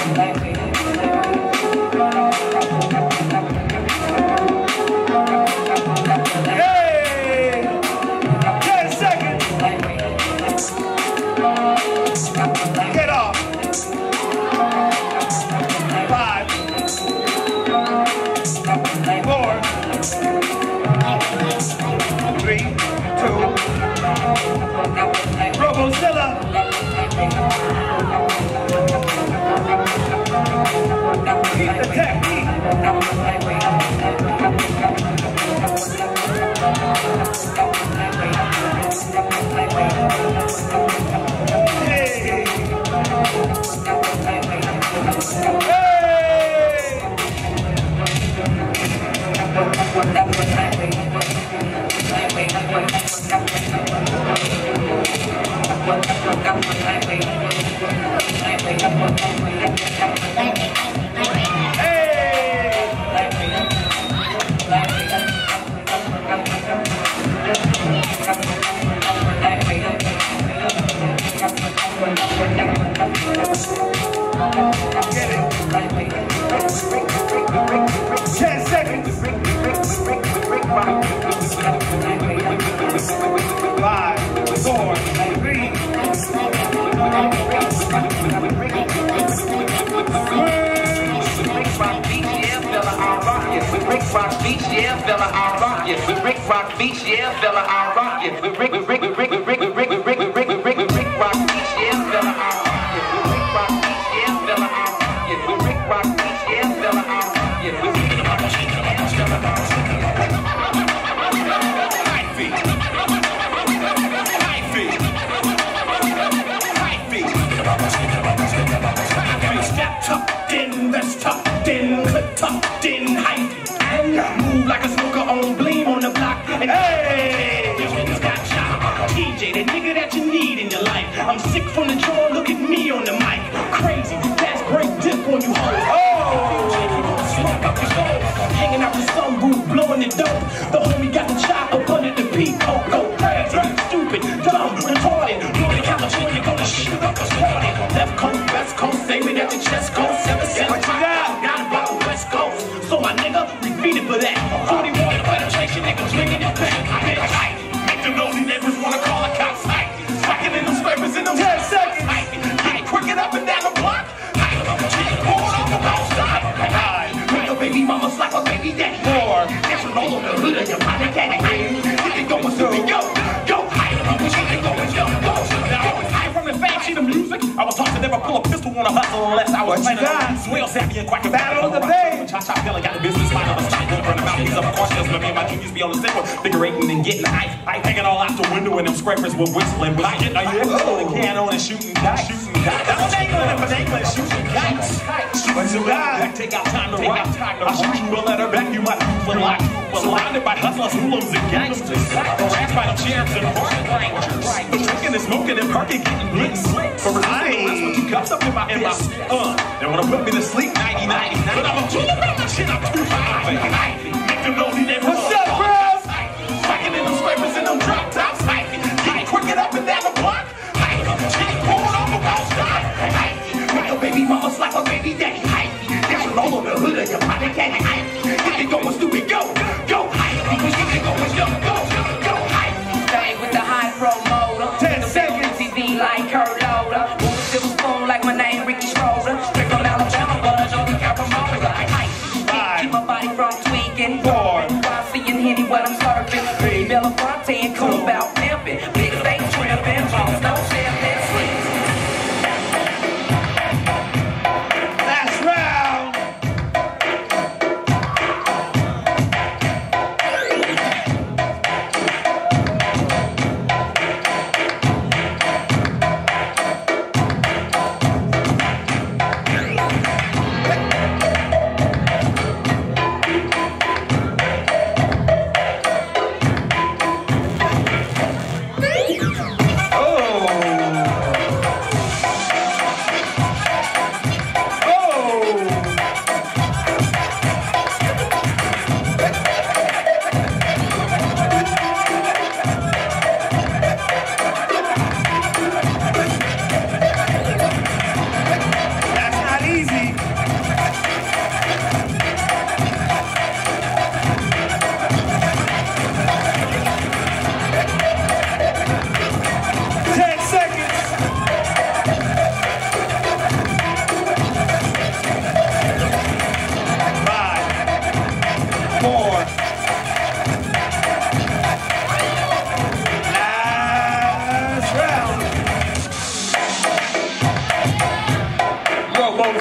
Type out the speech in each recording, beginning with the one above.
With whistling, but I didn't know the can on and shooting dice. That's England, shooting kites. Shooting back, take out time to rock. I shoot you a letter back, you might lose a lot. Surrounded by hustlers, hoodlums, and gangsters. Harassed by the sheriffs and park rangers. The drinking and smoking and perking, getting blitzed. For resisting arrest with 2 cups up in my fist. They wanna put me to sleep 90-90. But I'm a fool about my shit, I'm too high. Make them know they never. What's up, bro? Fighting in them scrapers and them drop tops. Quick it up and down the block. She's pulling off a wall stop. Make your baby mama slap her baby daddy. That's roll on the hood of your body candy. Get it going, stupid, go. Get it going, go. Stay with the high pro motor. 10 seconds. TV like Kurt Loder. Move silver spoon like my name Ricky Schroeder. Straight from Alabama, but I don't care from Florida. Keep my body from tweaking. 4. While seeing Henny what I'm serving. Pretty Belafonte and cool about pimping. Big steak tripping. Bones don't sell that sleep. Last round.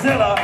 Godzilla.